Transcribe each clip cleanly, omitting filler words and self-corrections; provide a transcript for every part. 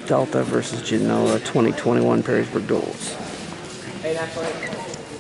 Delta versus Genoa 2021 Perrysburg Duels. Hey, that's right.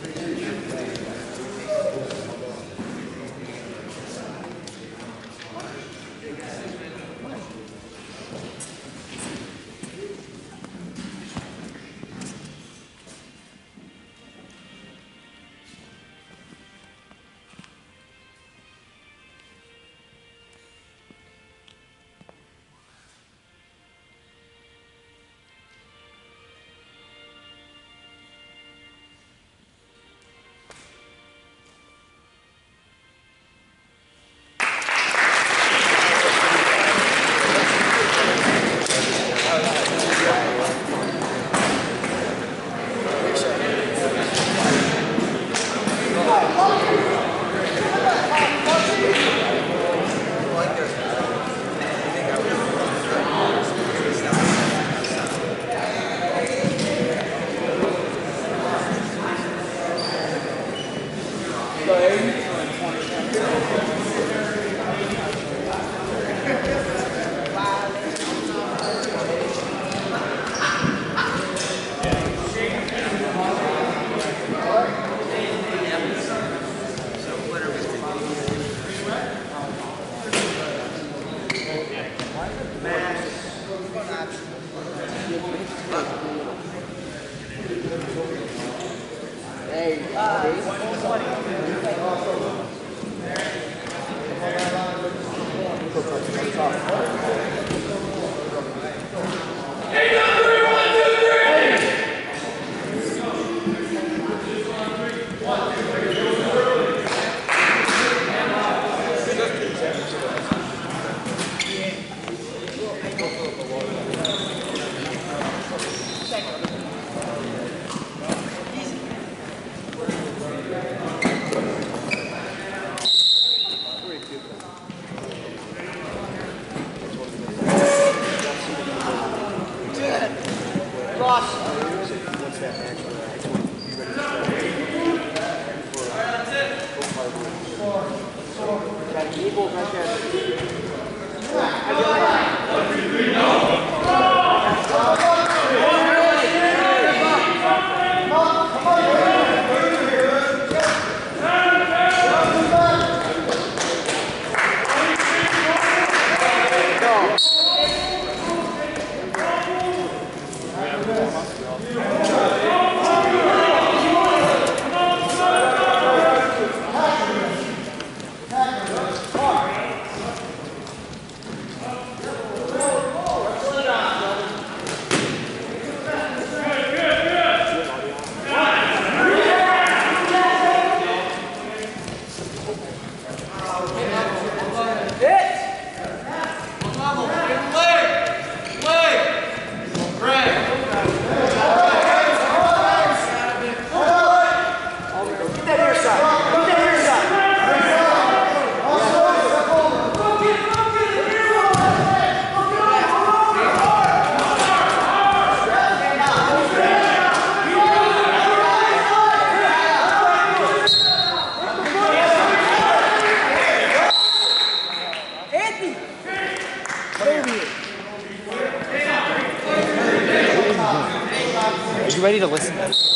Are you ready to listen?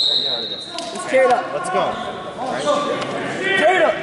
Let's tear it up. Let's go. Right. Tear it up.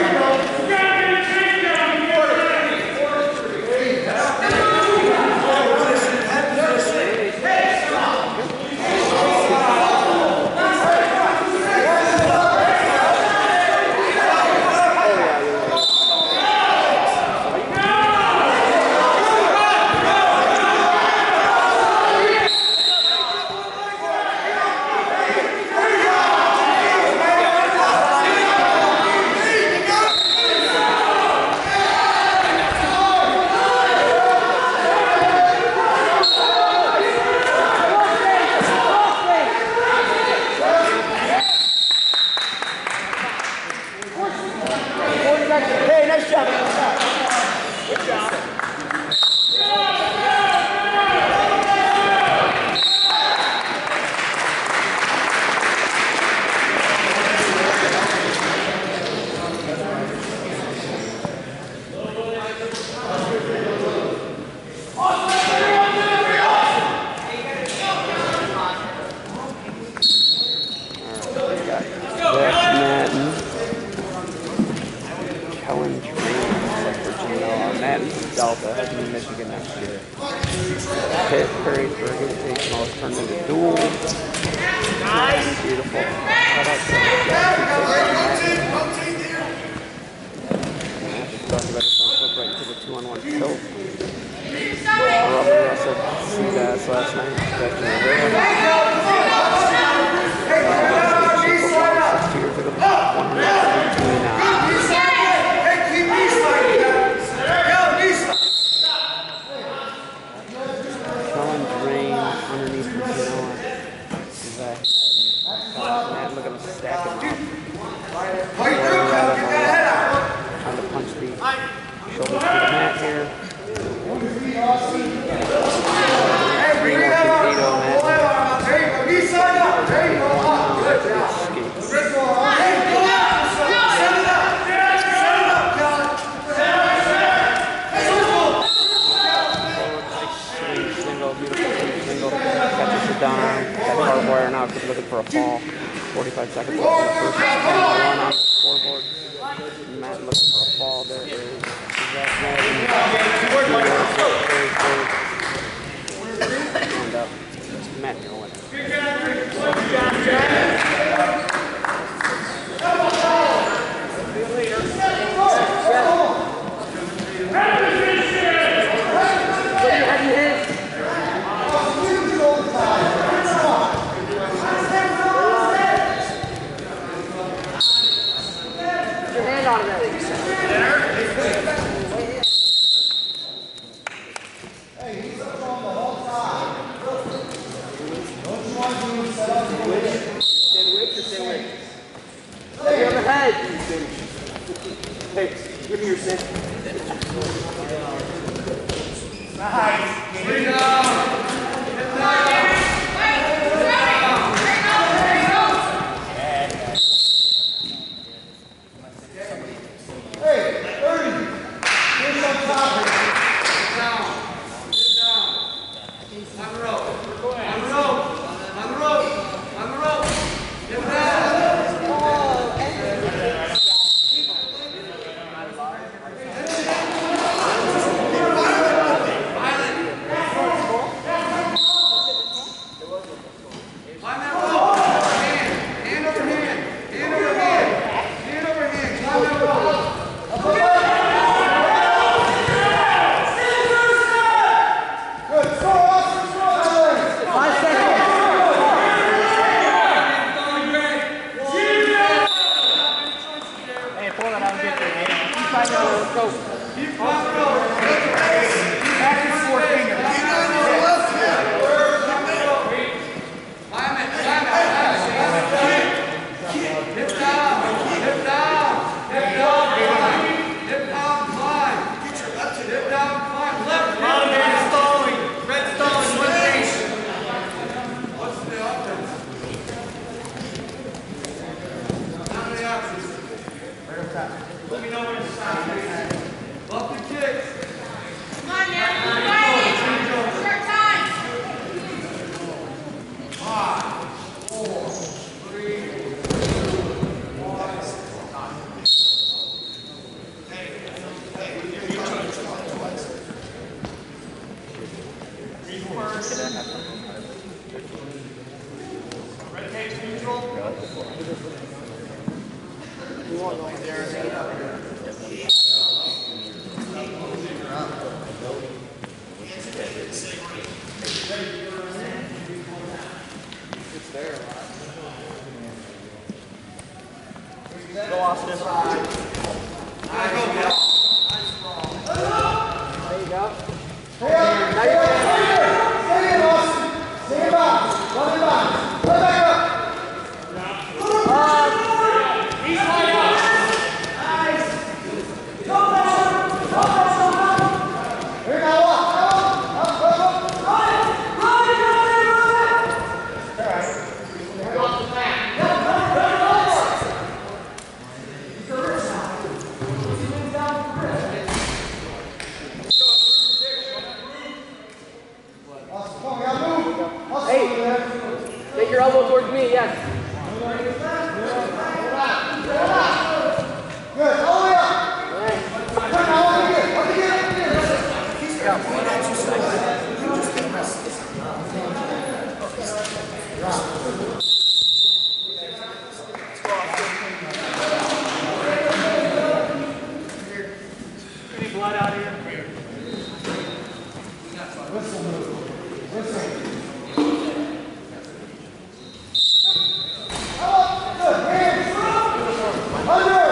Hey, nice job. Good job. Delta, heading to Michigan next year. Pitt, Perrysburg, Invitational has turned into dual. Nice. Beautiful. Flip right into the 2-on-1 tilt. Robert Russell Seabass last night. Look at him stacking up. Trying to punch the shoulders to the mat here. Got wire now because looking for a fall. 45 seconds left in the first run on the scoreboard. Matt looking for a fall. There is and up. Matt, you're winning. Hey, give me your sit. Nice. Get down. Let me know when it's time. Love the kicks. Come on, man. Short time. 5, 4, 3, 2, 1. Get your elbow towards me, yes. Good, all the way up. Good, now up again. Any blood out here? Whistle move. Whistle. Good, hands. Under.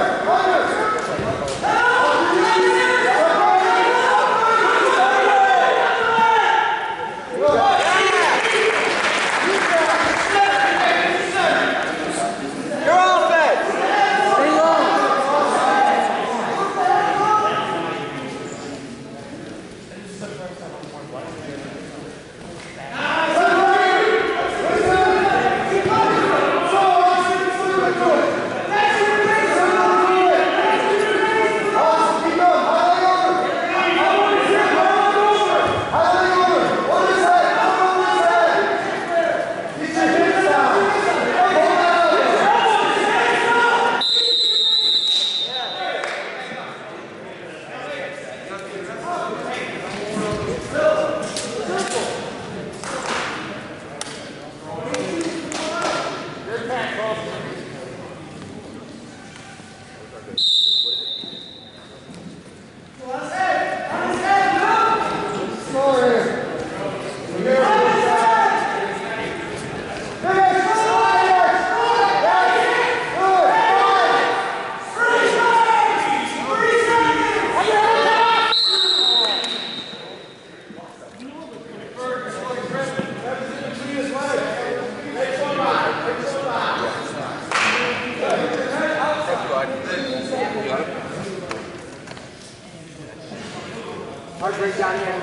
Heart rate down here.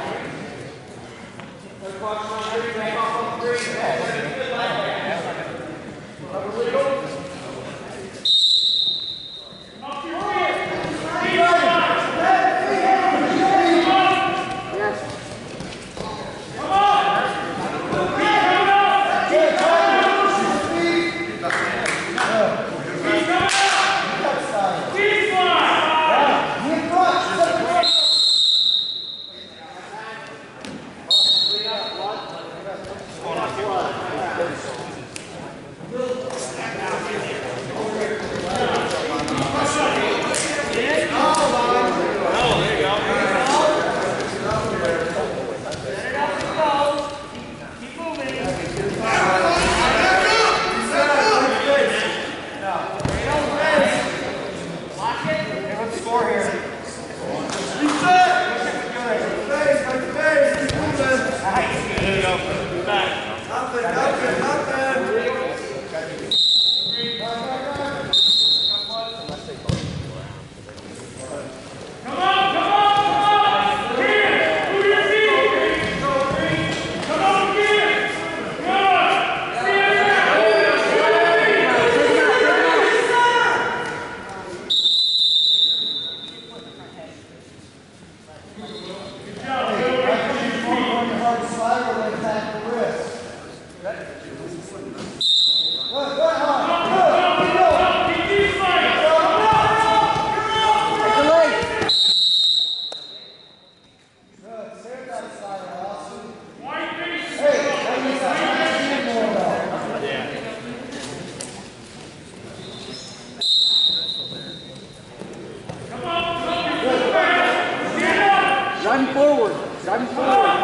Driving forward. Driving forward.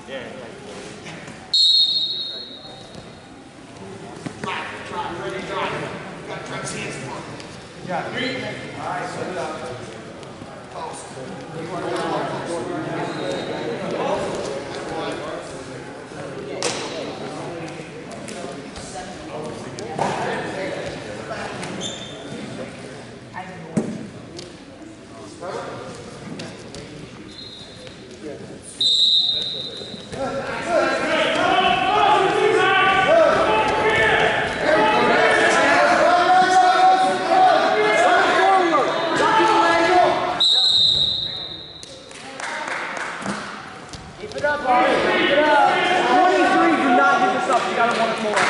Keep it up, Ari. Keep it up. 23, do not give this up. You gotta want it more.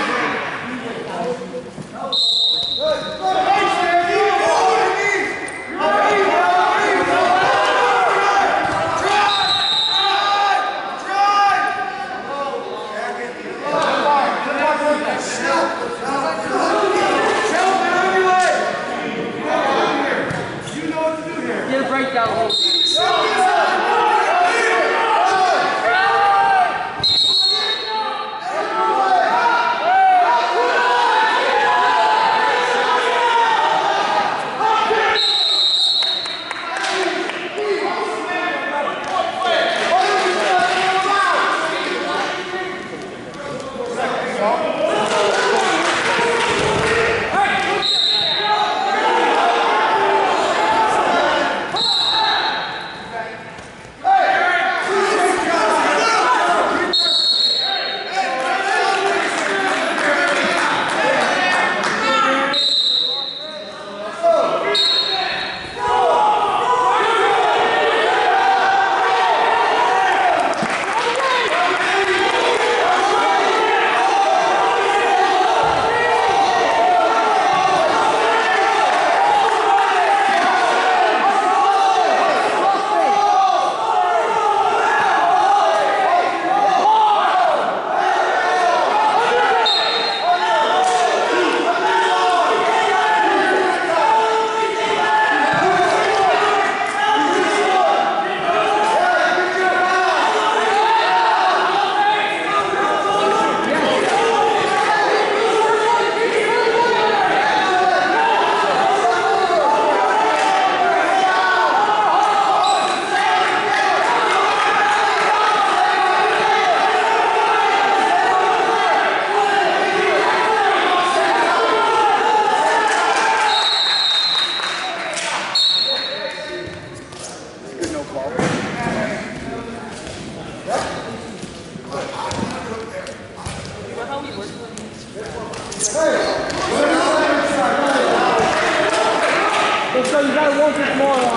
Get a breakdown a little bit. So you gotta want this more on.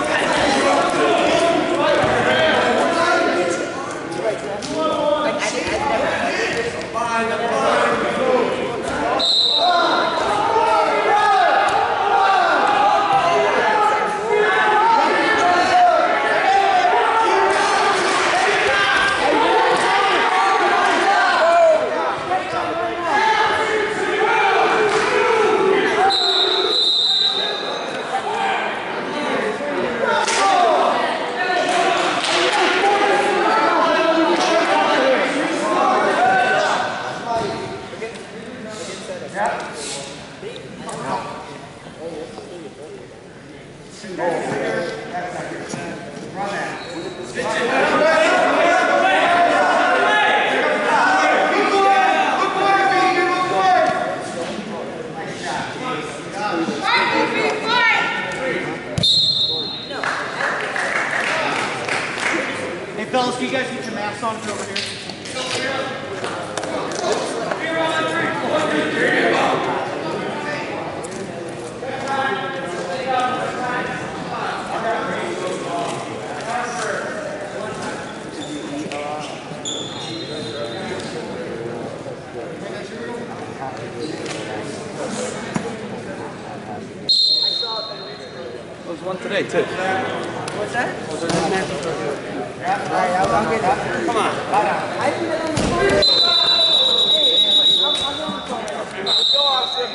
Hey fellas, can you guys get your masks on for over here? There was one today too. What's that? Was there one there? I'll get that. Come on. I think that on the phone. Let's go, Austin.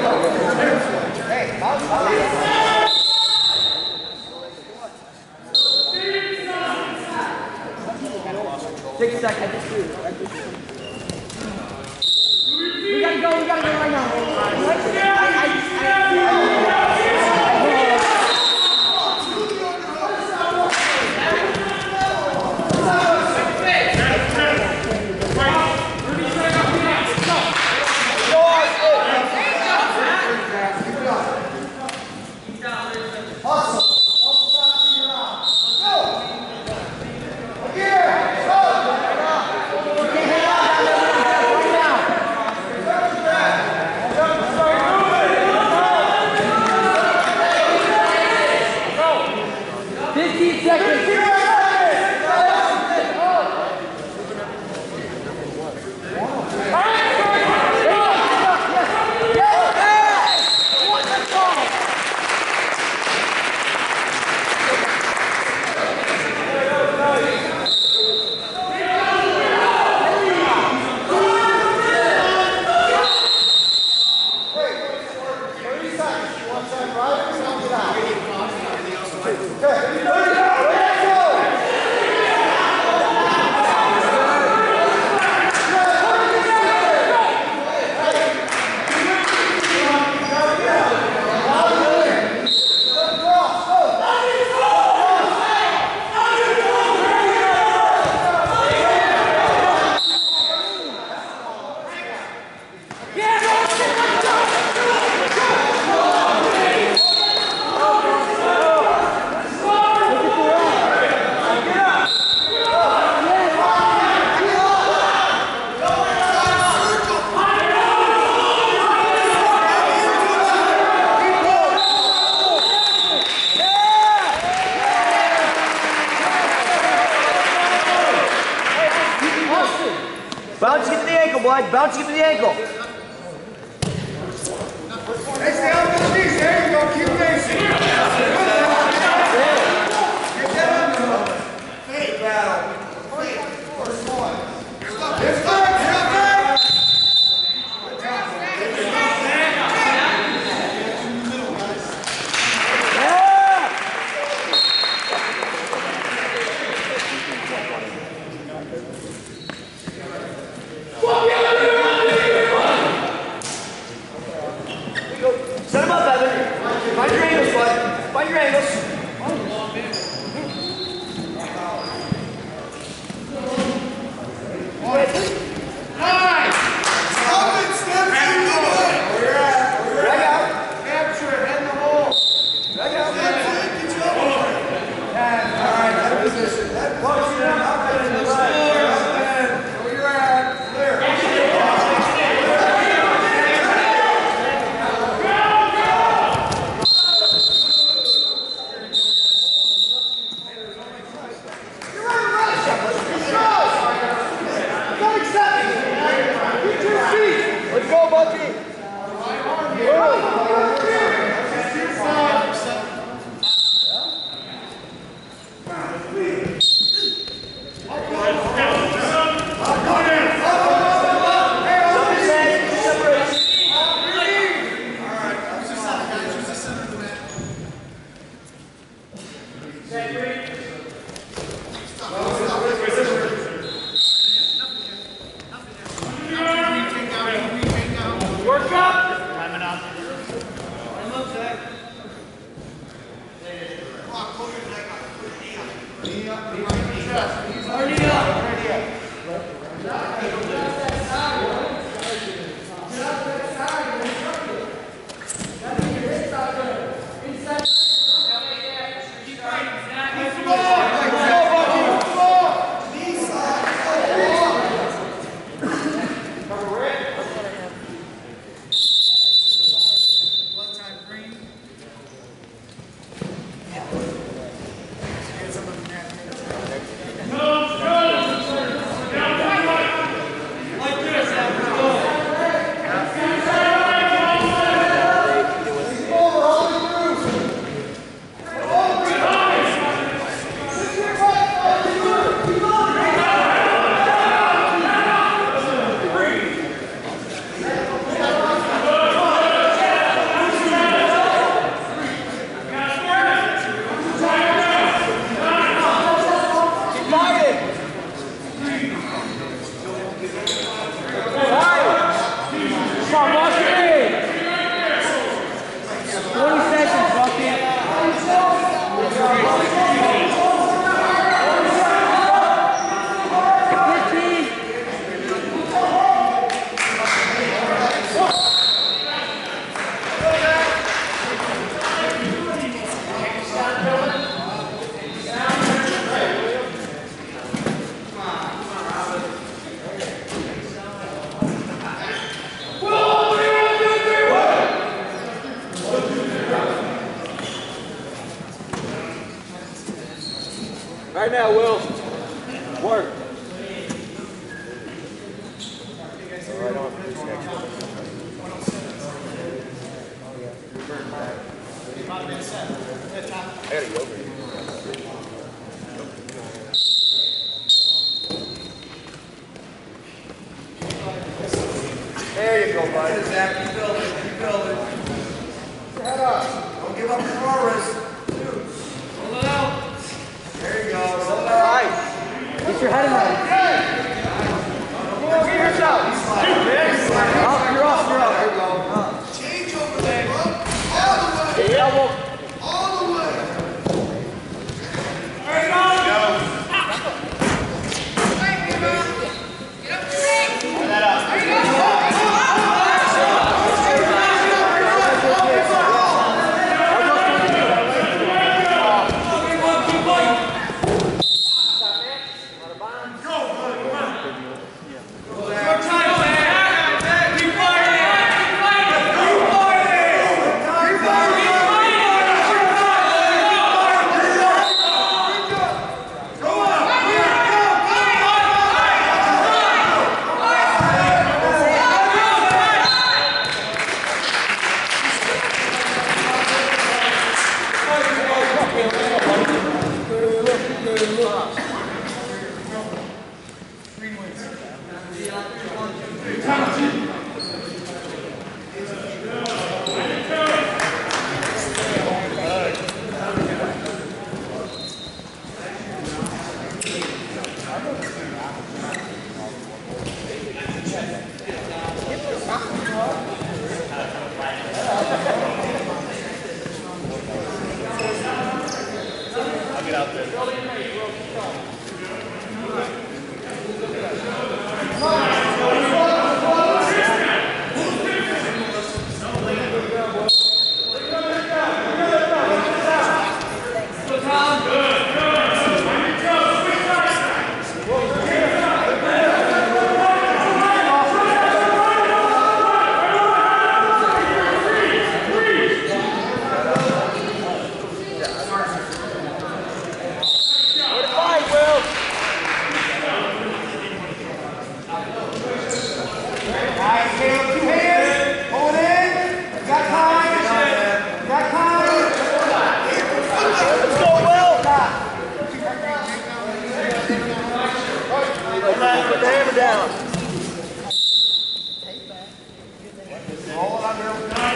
Hey, wide, bouncing for the ankle. Hey, stay on the knees. There you go. Keep racing. Get that on the fake battle. First one. It's good. Set him up, Evan. Find your angles, bud. Find your angles. Right now, Will. Work. Right on. I gotta go over here. There you go, bud. Zach, keep building. Keep building. Head up. Don't give up the throw wrist. Pull it out. There you go. All right. Get your head in there. Get yourself. Up, you're up, you're up. There you go. Change over there, bro. All the way. Yeah, All the way. there you go. out there. Put the hammer down. Roll it under.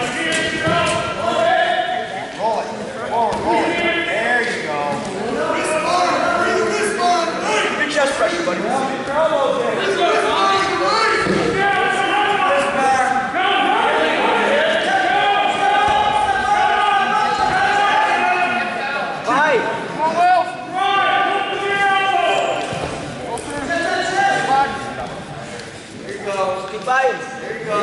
Roll it. Forward, roll it. There you go. Good chest pressure, buddy. Keep fighting. There you go.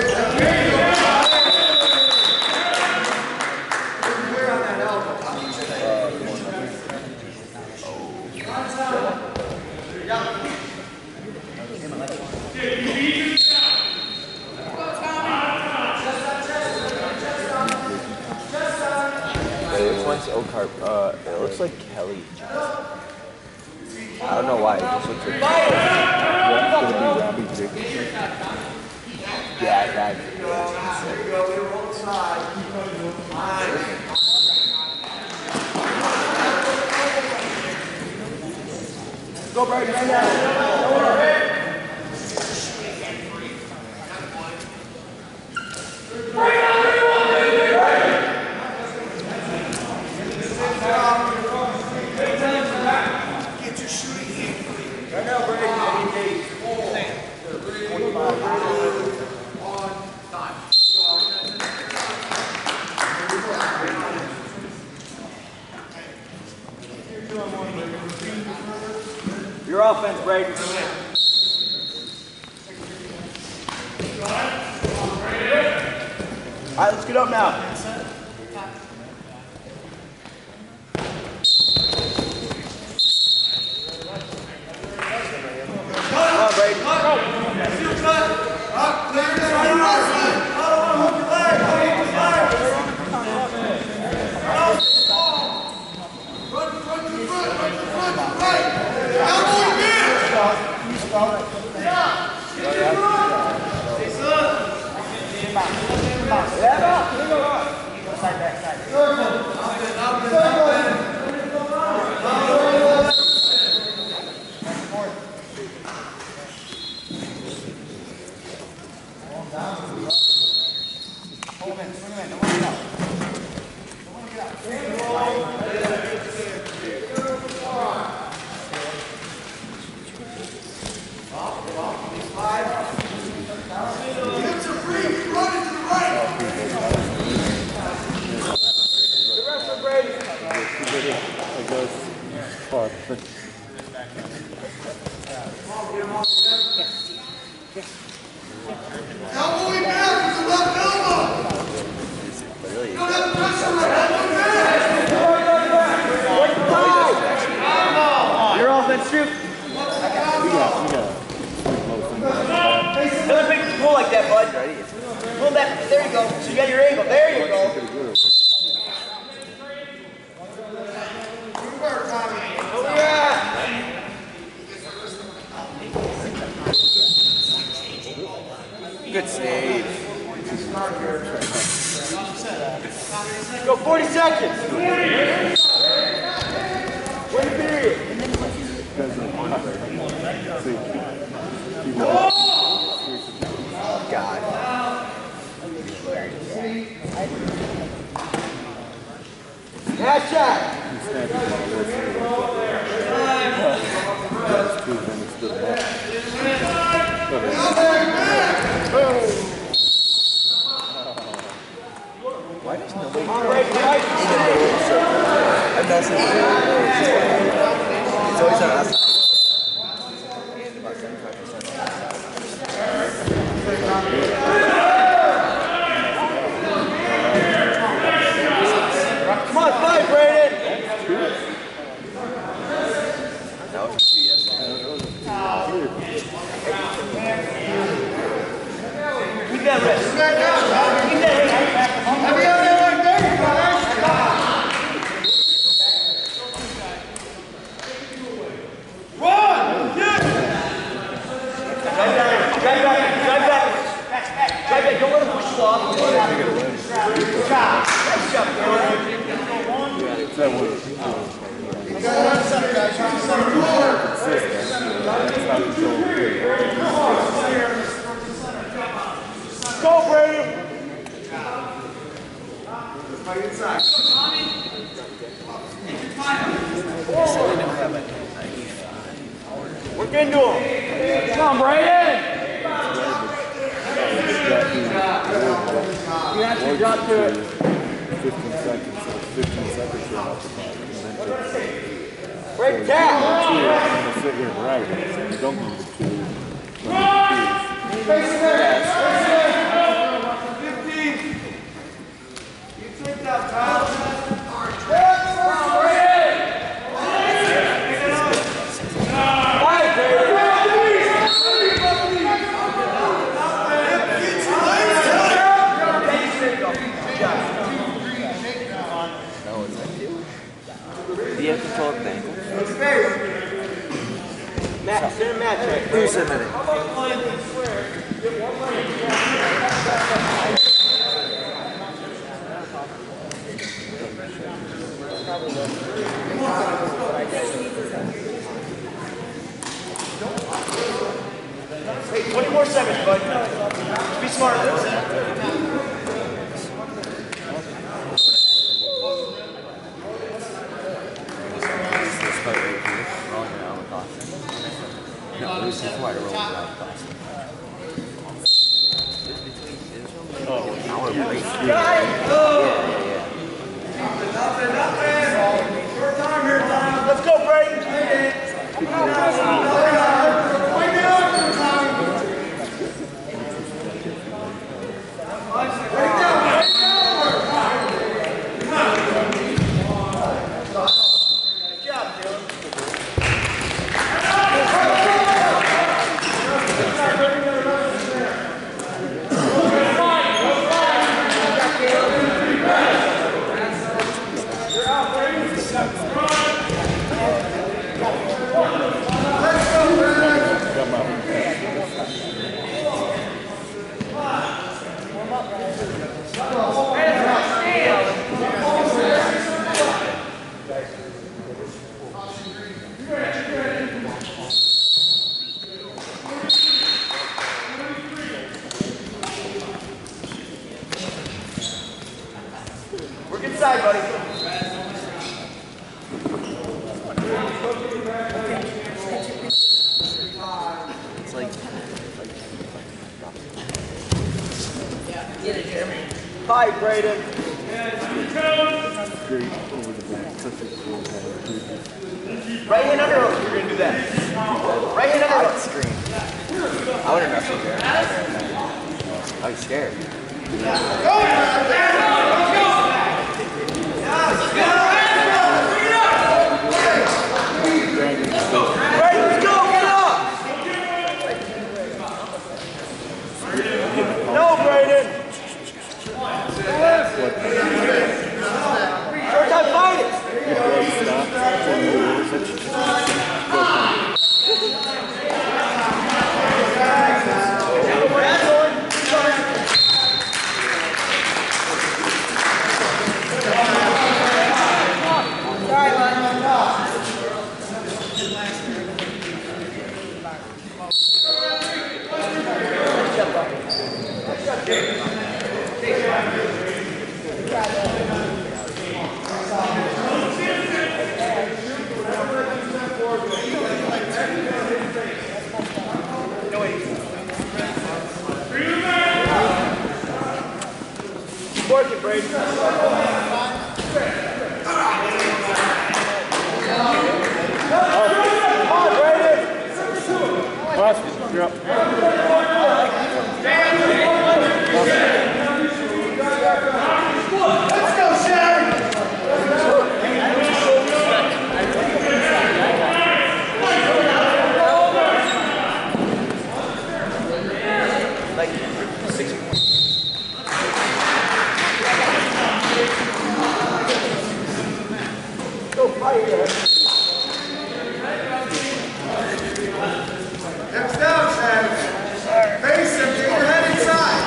Clear on that elbow. Which one's Oakart? It looks like Kelly. I don't know why. It just looks like. Yeah, that. There you go. We roll inside. Go, Brady. Right now. Get your shooting in. Right now, Brady. Your offense, Brady. All right, let's get up now. Come on, Brady. Go. Elbowing back with the left elbow. You don't have pressure on that elbow. Your offense, shoot. Another big pull like that, bud. Pull that. There you go. So you got your angle. There you go. Good save. Go 40 seconds. Win period. God. Match shot. Why does nobody? All right, I messaged It's always on us. Come on, fight, Brayden! That was 2 yesterday. Keep that wrist. Keep that Don't let him push you off. Good job. Nice job, Go, Brady! Fight inside. Work into him. Come on, Brayden! You have to drop to it. 15 seconds. 15 seconds to off the clock. Break tap! I'm gonna sit here and ride it. You don't need to. You take that, Kyle. Do you have control of the ankle? Matt, sit in match right? Who's a minute? Hey, 20 more seconds, bud. Be smart. No, it was before I rolled it out of Boston. Oh, an hour break. Yeah. Short time here, Tom. Let's go, Brayden. Work inside, buddy. It's like Fight, Brayden. Straight over the back. Such a cool kind Right hand under hook. You're going to do that. Right hand under hook. scream. I would have wrestled there. I was scared. Right, let's go. Get up. No, Brayden. Short time, fight it. You're up. Let's go, Sharon! Next down, Sharon. Face him, get your head inside.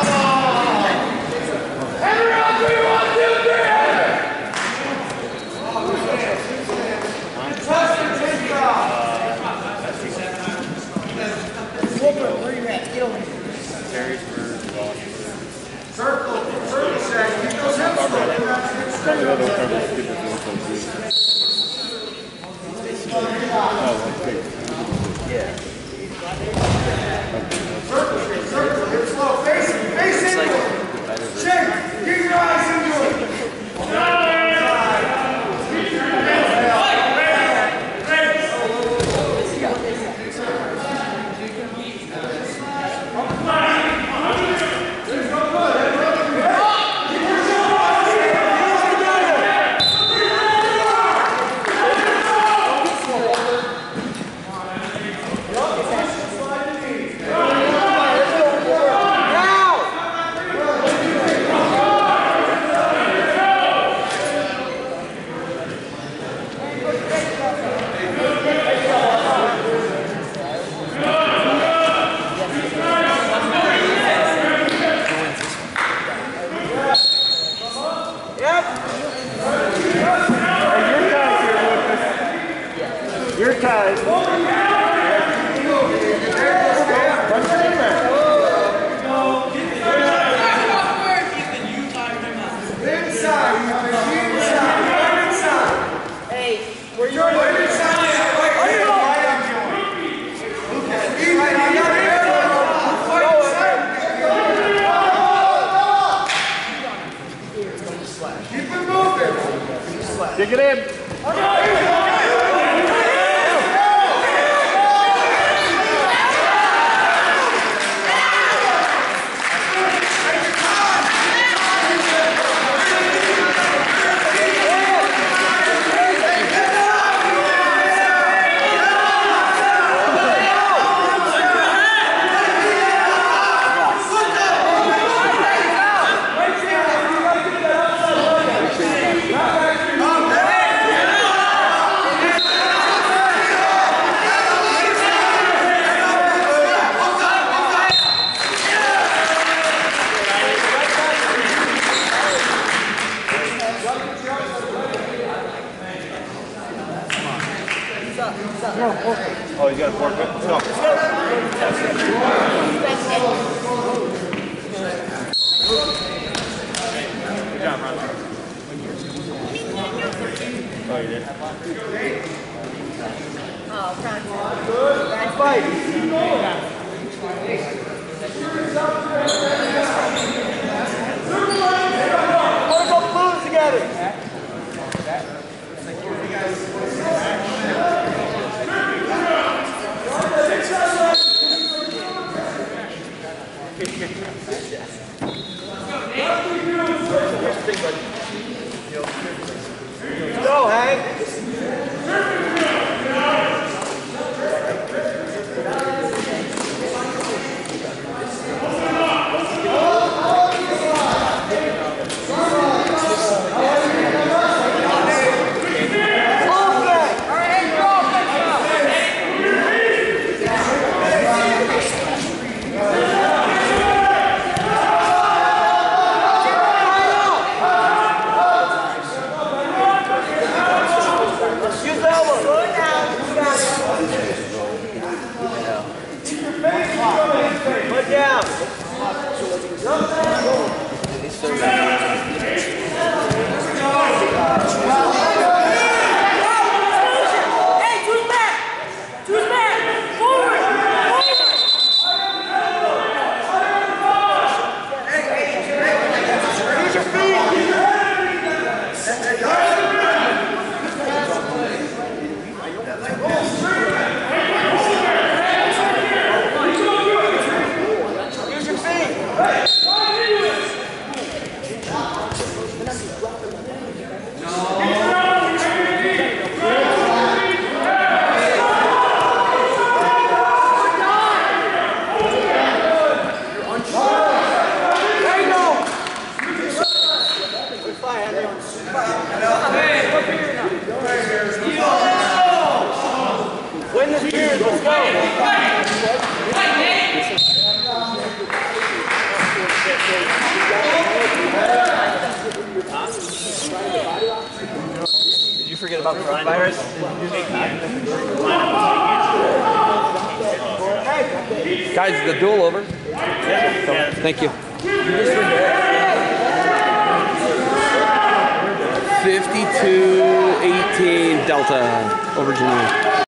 Circle, Shaq. Keep those hips rolling. Circle, hips low. Face him, face him. Shake, get your eyes into it. Your time. Keep it moving. Dig it in. Oh, you got a forfeit? Let's go. Good job, Ron. Oh, you did? Oh, Fight. Wanna go blue together? Go, Hank. forget about coronavirus? Guys, is the duel over? Yeah. Thank you. 52-18 Delta over Genoa.